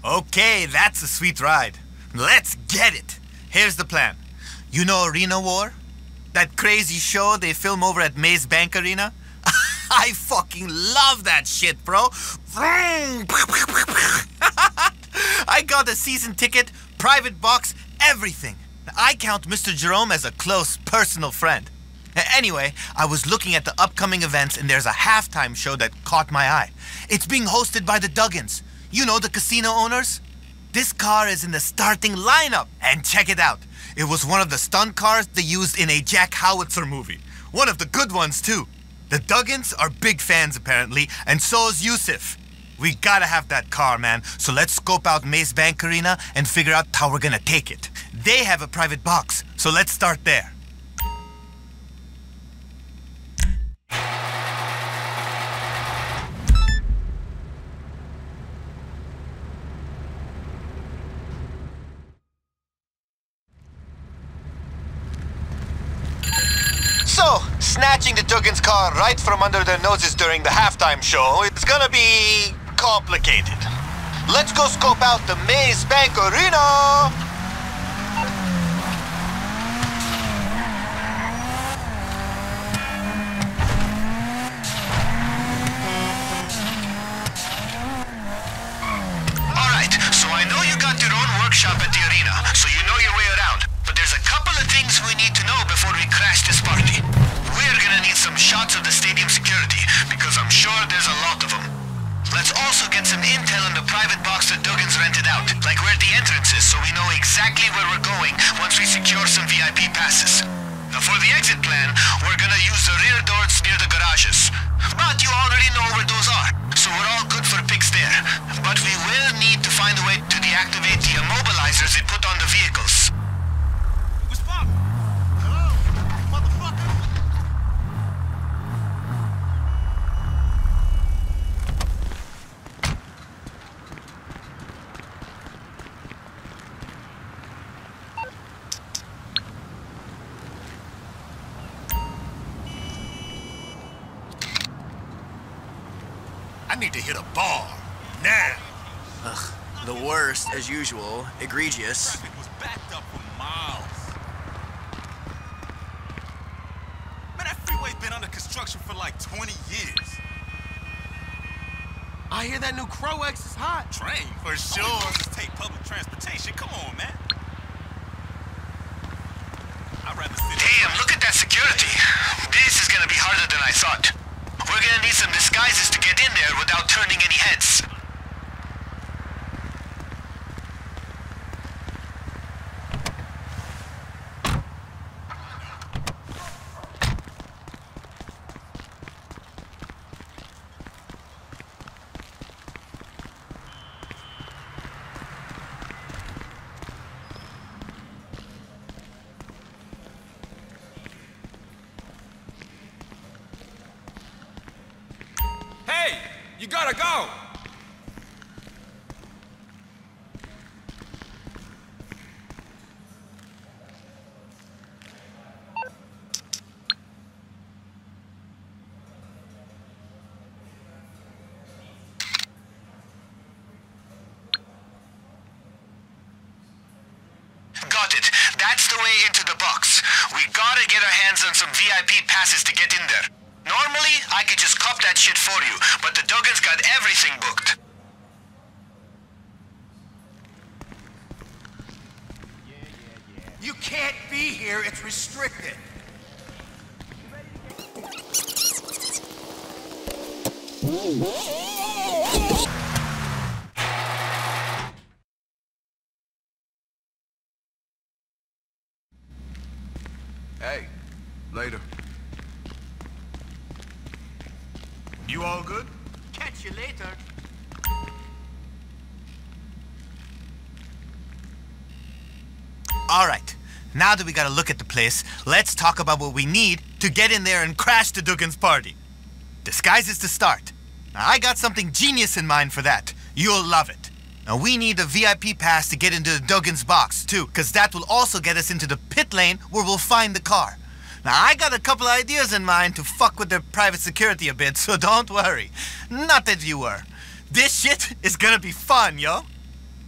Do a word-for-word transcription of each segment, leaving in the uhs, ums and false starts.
Okay, that's a sweet ride. Let's get it. Here's the plan. You know Arena War? That crazy show they film over at Maze Bank Arena? I fucking love that shit, bro. I got a season ticket, private box, everything. I count Mister Jerome as a close personal friend. Anyway, I was looking at the upcoming events and there's a halftime show that caught my eye. It's being hosted by the Duggins. You know, the casino owners? This car is in the starting lineup. And check it out. It was one of the stunt cars they used in a Jack Howitzer movie. One of the good ones, too. The Duggins are big fans, apparently, and so is Yusuf. We gotta have that car, man. So let's scope out Maze Bank Arena and figure out how we're gonna take it. They have a private box, so let's start there. So, snatching the Duggins car right from under their noses during the halftime show is gonna be complicated. Let's go scope out the Maze Bank Arena! Alright, so I know you got your own workshop at the arena, so you know your way around. But there's a couple of things we need to know before we crash this party. We're gonna need some shots of the stadium security, because I'm sure there's a lot of them. Let's also get some intel on the private box that Duggins rented out, like where the entrance is, so we know exactly where we're going once we secure some V I P passes. Now for the exit plan, we're gonna use the rear doors near the garages. But you already know where those are, so we're all good for picks there. But we will need to find a way to deactivate the immobilizers they put on the vehicles. I need to hit a bar. Now. Ugh, the worst, as usual. Egregious. Traffic was backed up for miles. Man, that freeway's been under construction for like twenty years. I hear that new Crow X is hot. Train, for sure. Just take public transportation. Come on, man. I'd rather sit. Damn, look at that security. This is gonna be harder than I thought. We're gonna need some disguises to get in there without turning any heads. Hey, you gotta go. Got it. That's the way into the box. We gotta get our hands on some V I P passes to get in there. Normally, I could just cop that shit for you, but the Duggins got everything booked. You can't be here. It's restricted. Hey, later. You all good? Catch you later. Alright, now that we gotta look at the place, let's talk about what we need to get in there and crash the Duggins party. Disguises to start. Now, I got something genius in mind for that. You'll love it. Now, we need a V I P pass to get into the Duggins box, too, because that will also get us into the pit lane where we'll find the car. Now, I got a couple ideas in mind to fuck with their private security a bit, so don't worry. Not that you were. This shit is gonna be fun, yo.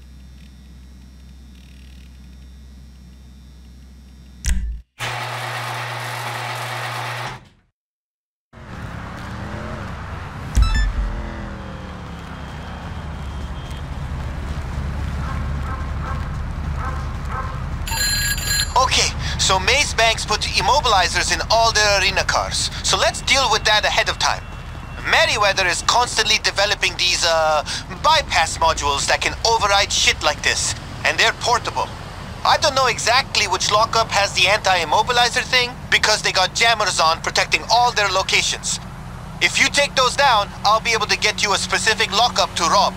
So Maze Banks put immobilizers in all their arena cars. So let's deal with that ahead of time. Merryweather is constantly developing these, uh, bypass modules that can override shit like this. And they're portable. I don't know exactly which lockup has the anti-immobilizer thing, because they got jammers on protecting all their locations. If you take those down, I'll be able to get you a specific lockup to rob.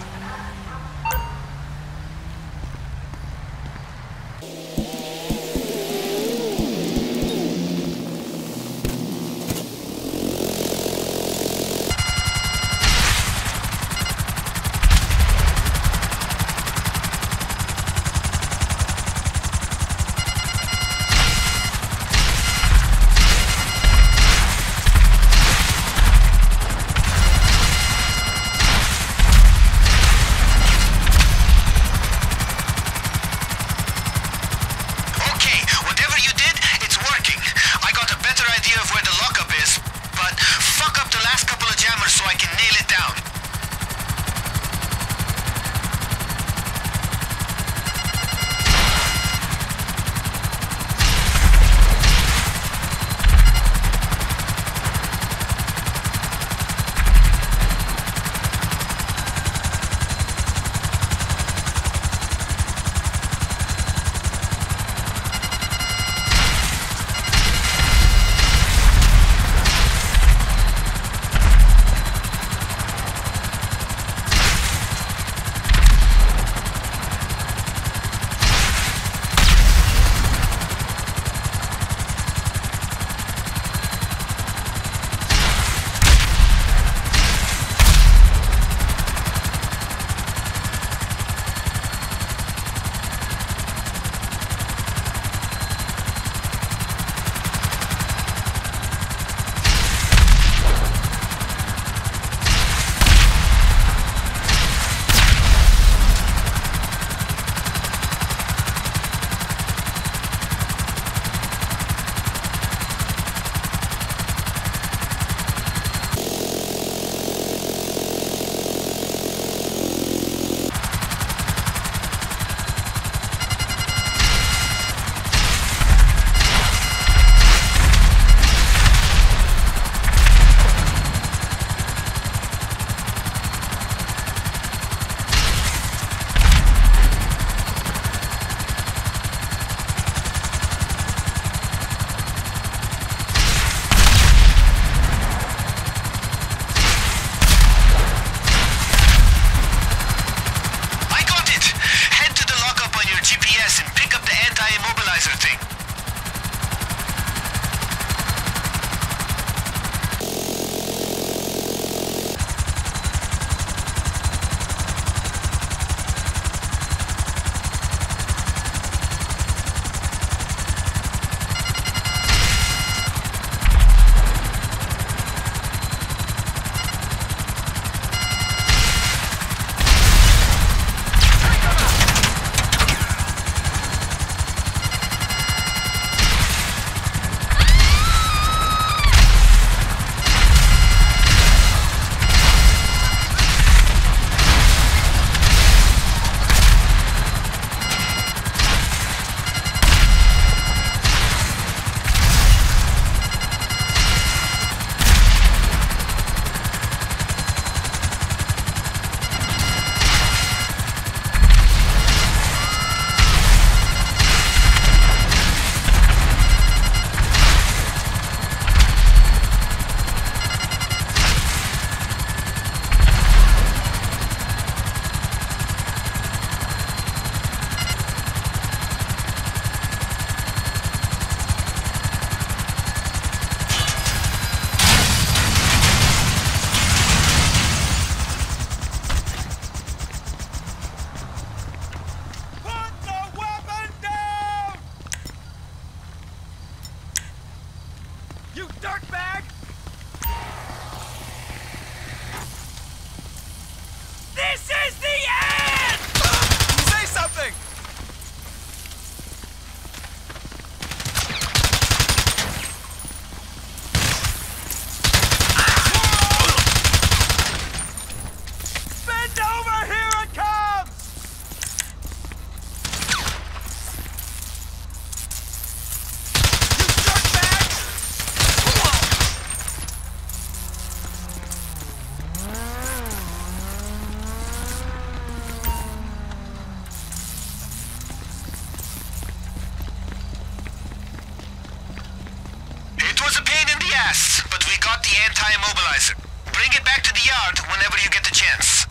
gas, but we got the anti-immobilizer. Bring it back to the yard whenever you get the chance.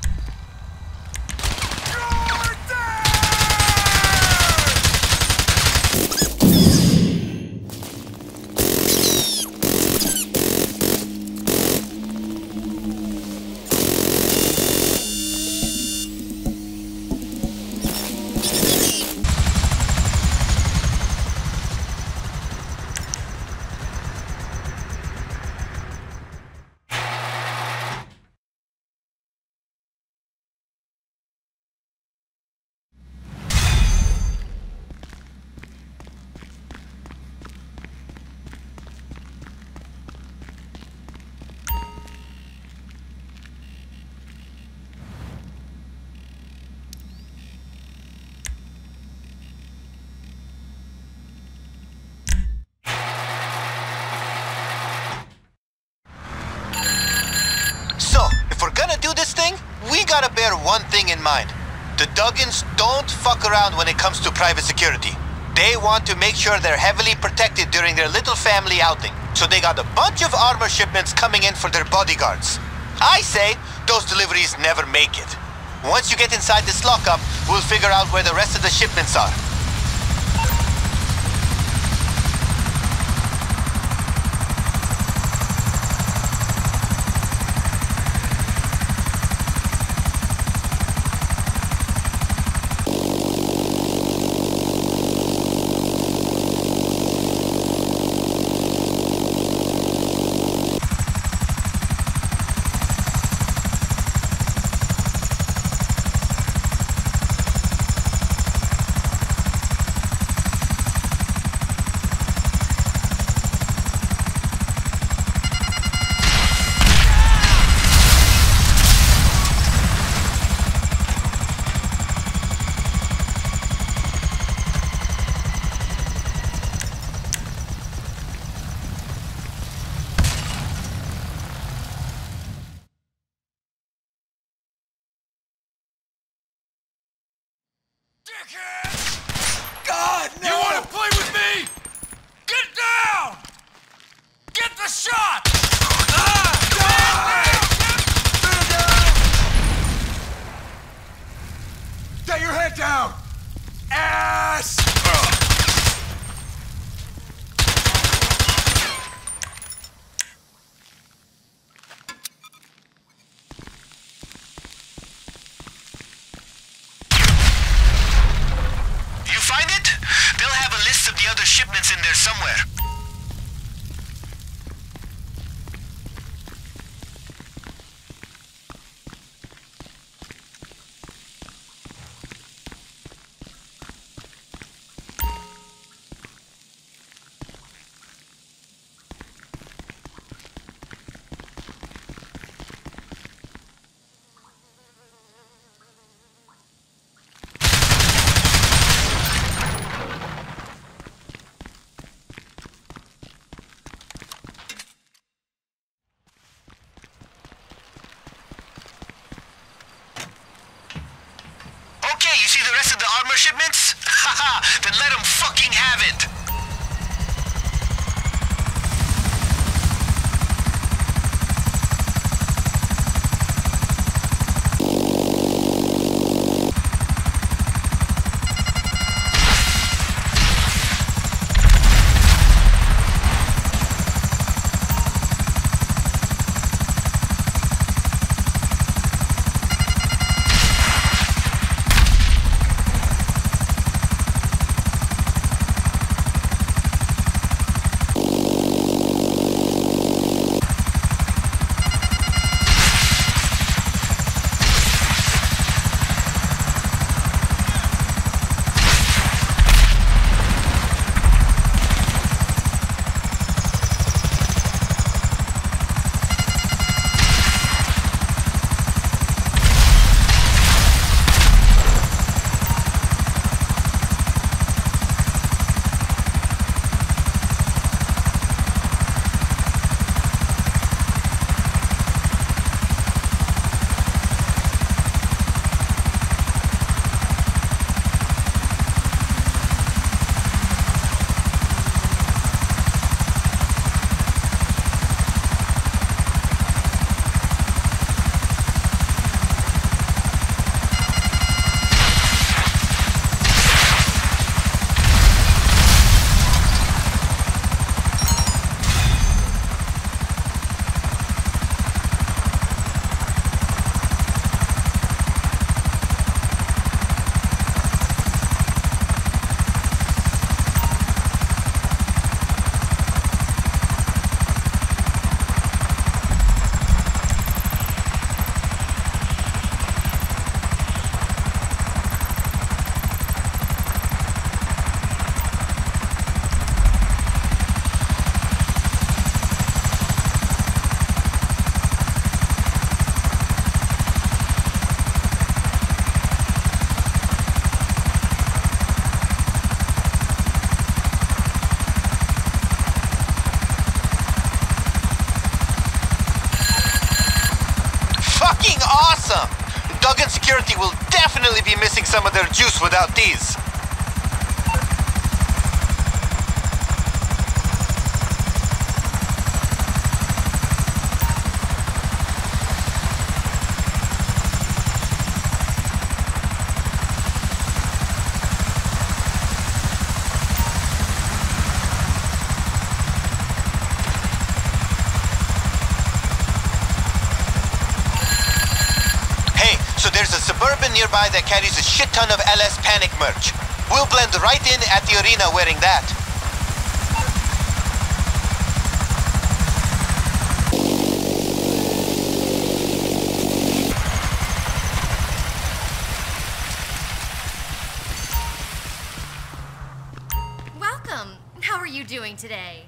We gotta bear one thing in mind. The Duggins don't fuck around when it comes to private security. They want to make sure they're heavily protected during their little family outing. So they got a bunch of armor shipments coming in for their bodyguards. I say those deliveries never make it. Once you get inside this lockup, we'll figure out where the rest of the shipments are. God, no! You wanna play with me? Get down! Get the shot! Ah! Get your head down! Ass! Find it? They'll have a list of the other shipments in there somewhere. You see the rest of the armor shipments? Haha, then let them fucking have it! Duggan Security will definitely be missing some of their juice without these. So there's a Suburban nearby that carries a shit ton of L S Panic merch. We'll blend right in at the arena wearing that. Welcome. How are you doing today?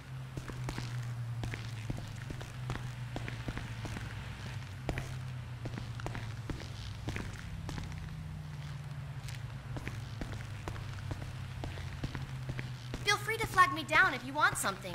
Feel free to flag me down if you want something.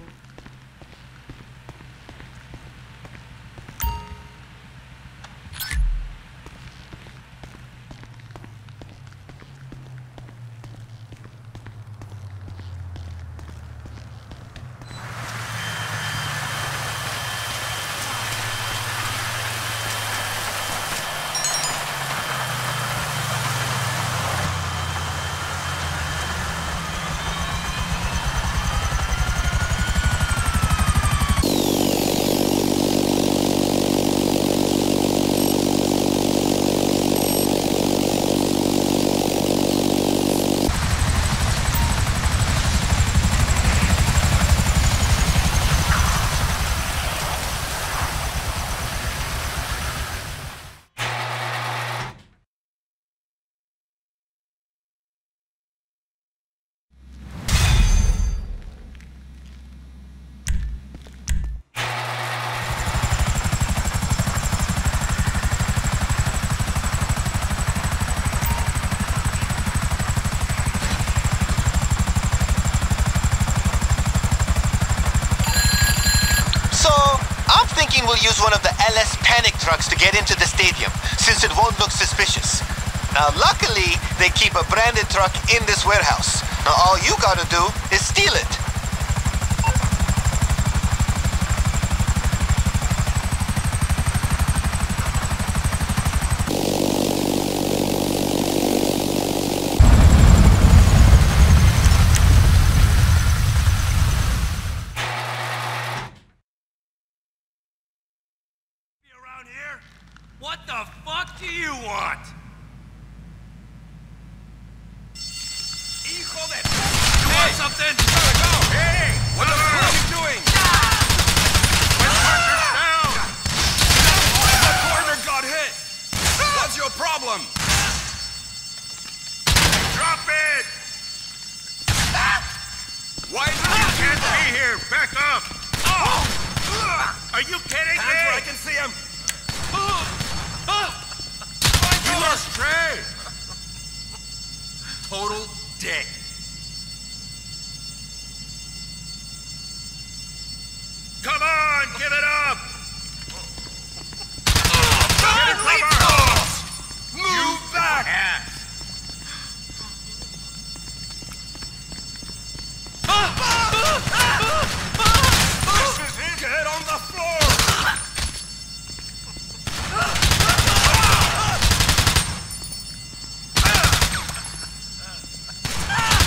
We'll use one of the L S Panic trucks to get into the stadium, since it won't look suspicious. Now, luckily, they keep a branded truck in this warehouse. Now, all you gotta do is steal it. What the fuck do you want? Hijo de... You hey. want something? Gotta go! Hey! What the fuck are you doing? My partner's down! My partner got hit! What's your problem? Drop it! Why do you can't be here? Back up! Oh! Are you kidding Hands me? Where I can see him! You lost Trey! Total dick. Come on, give it up! Get it, cover! Move back! Ass. This is it! Get on the floor! Ah!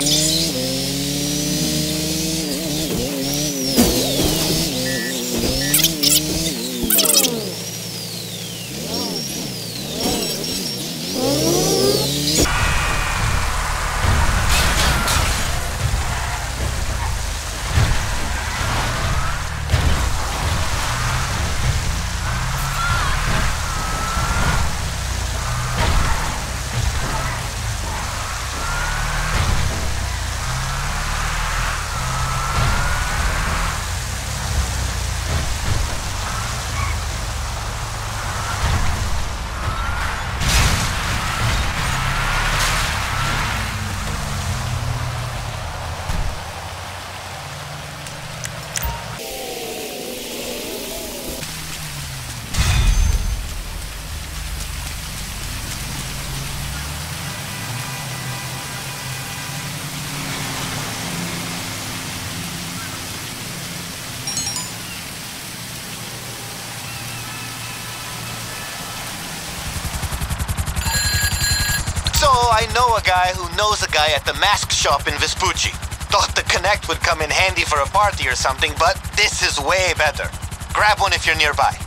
So I know a guy who knows a guy at the mask shop in Vespucci. Thought the Connect would come in handy for a party or something, but this is way better. Grab one if you're nearby.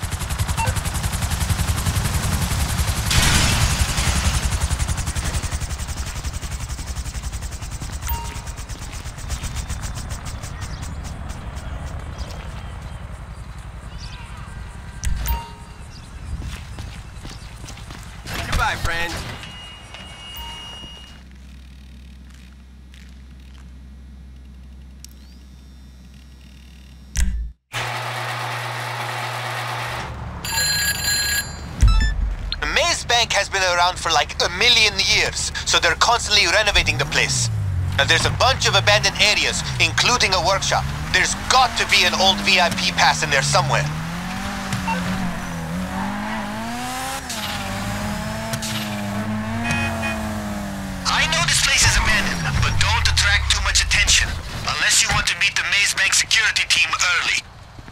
Goodbye, friend. Maze Bank has been around for like a million years, so they're constantly renovating the place. Now, there's a bunch of abandoned areas, including a workshop. There's got to be an old V I P pass in there somewhere. I know this place is abandoned, but don't attract too much attention, unless you want to meet the Maze Bank security team early.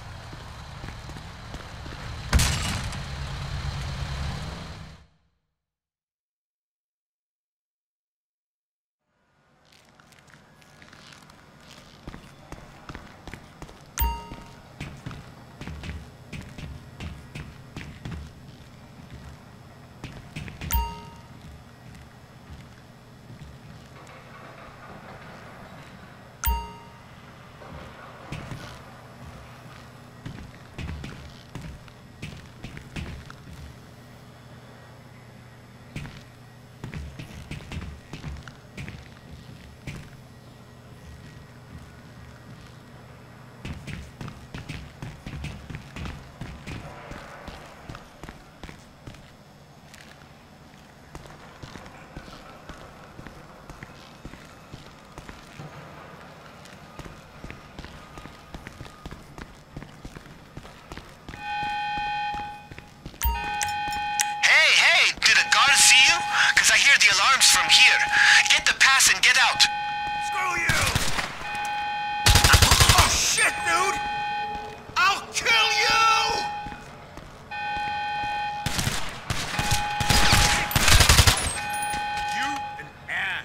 Because I hear the alarms from here. Get the pass and get out. Screw you! Oh, shit, dude! I'll kill you! You an ass.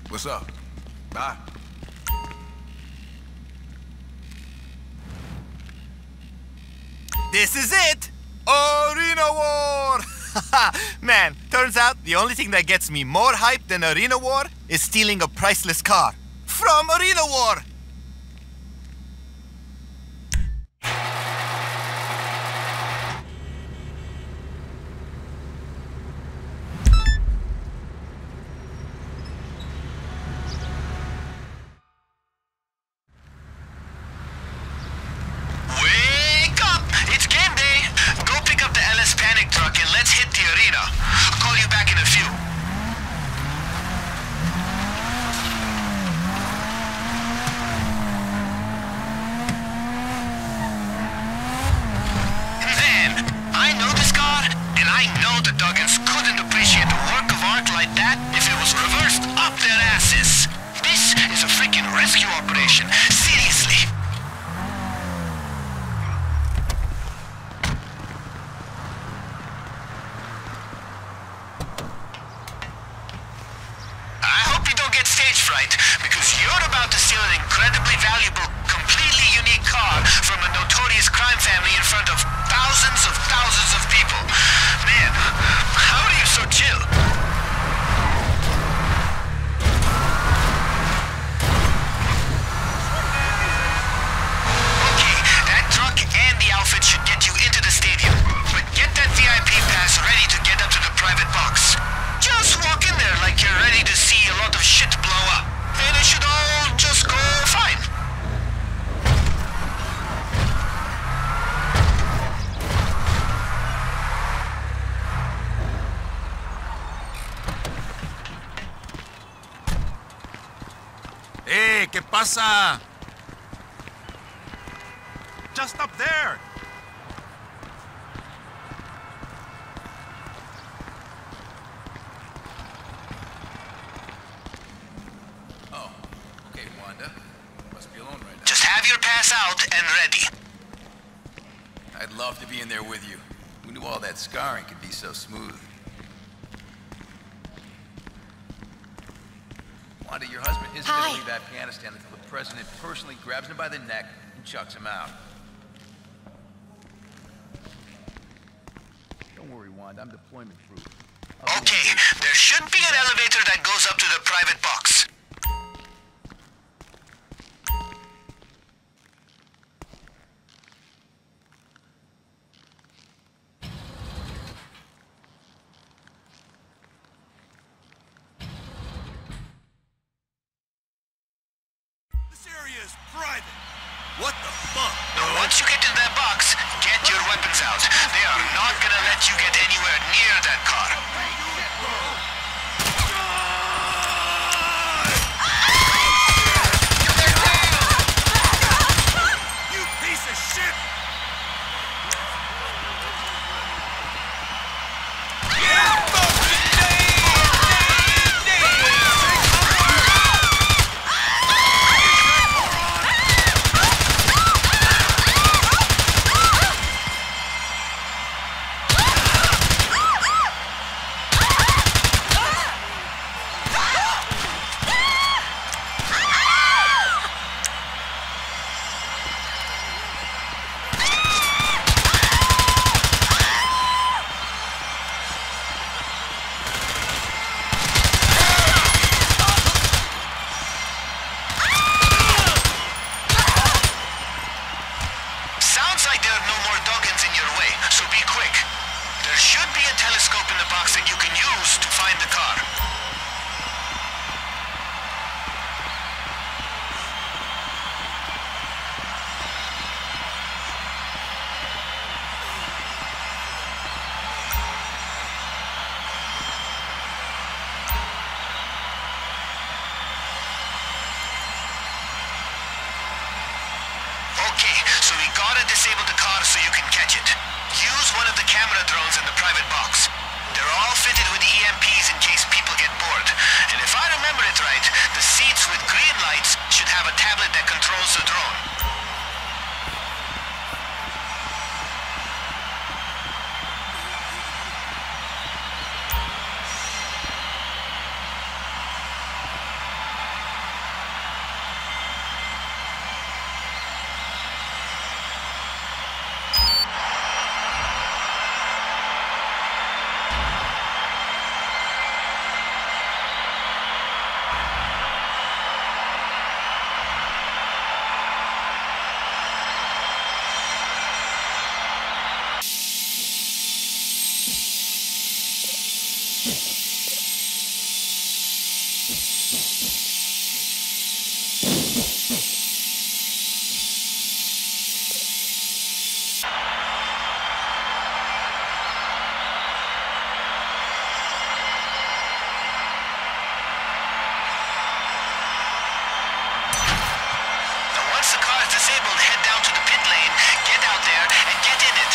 What's up? Bye. This is it! Arena War! Man, turns out the only thing that gets me more hype than Arena War is stealing a priceless car. From Arena War! Hey, ¿qué pasa? Just up there. Oh, okay, Wanda. Must be alone right now. Just have your pass out and ready. I'd love to be in there with you. Who knew all that scarring could be so smooth? Wanda, your husband isn't going to leave Afghanistan until the president personally grabs him by the neck and chucks him out. Don't worry, Wanda. I'm deployment proof. Okay, there should be an elevator that goes up to the private box. Is private. What the fuck? Once you get in that box, get your weapons out. They are not gonna let you get anywhere near that car. You piece of shit! Disable the car so you can catch it. Use one of the camera drones in the private box. They're all fitted with E M Ps in case people get bored. And if I remember it right, the seats with green lights should have a tablet that controls the drone. Once the car is disabled, head down to the pit lane, get out there, and get in it.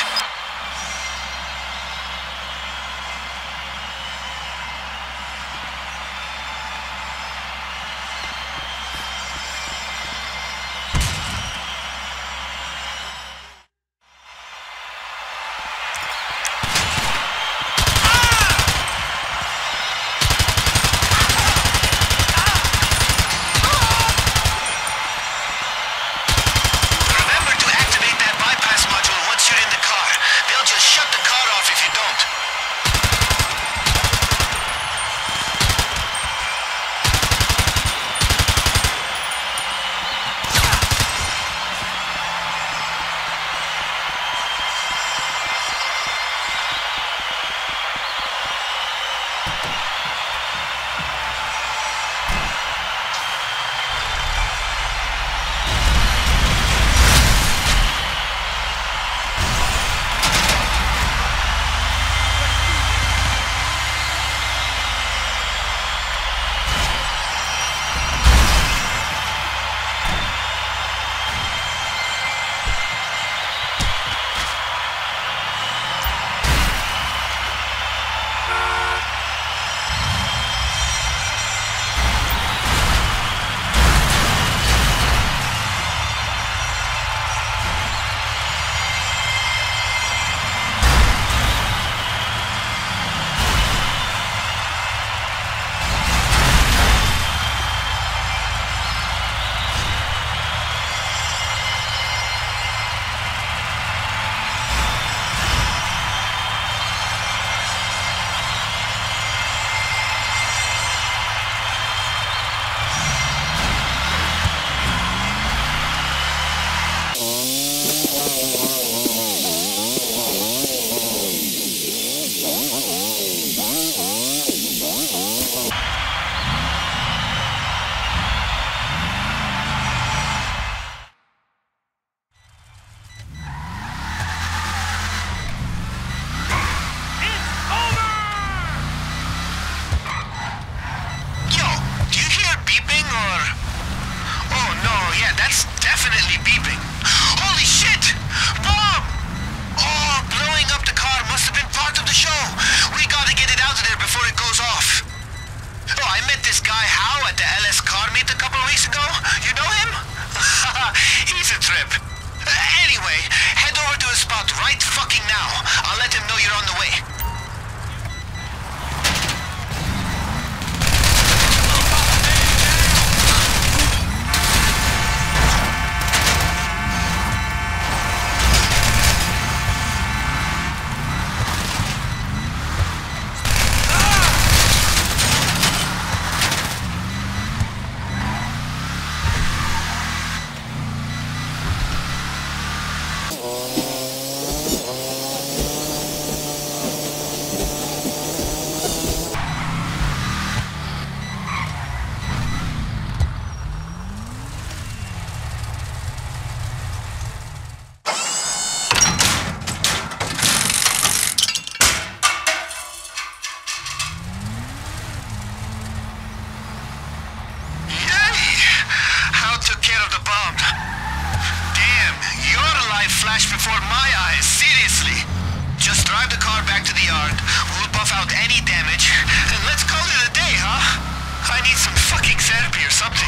flashed before my eyes, seriously. Just drive the car back to the yard, we'll buff out any damage, and let's call it a day, huh? I need some fucking therapy or something.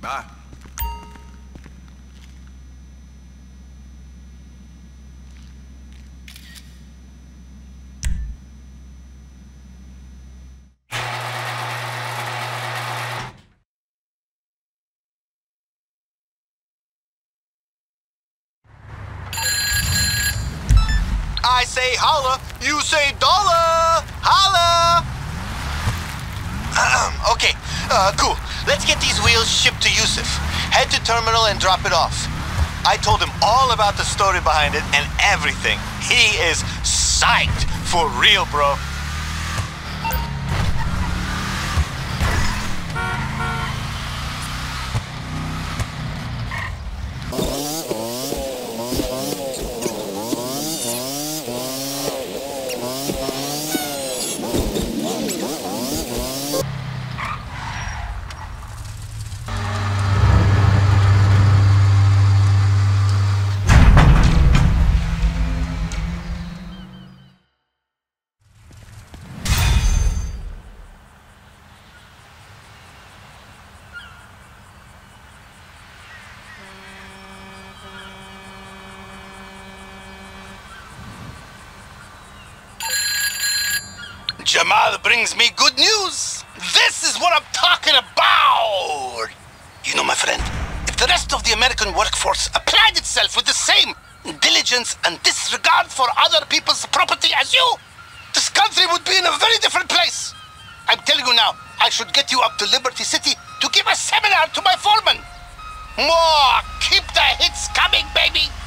Bye. I say holla, you say dollar! Holla! Okay, uh, cool. Let's get these wheels shipped to Yusuf. Head to terminal and drop it off. I told him all about the story behind it and everything. He is psyched for real, bro. Jamal brings me good news. This is what I'm talking about. You know, my friend, if the rest of the American workforce applied itself with the same diligence and disregard for other people's property as you, this country would be in a very different place. I'm telling you now, I should get you up to Liberty City to give a seminar to my foreman. More, keep the hits coming, baby.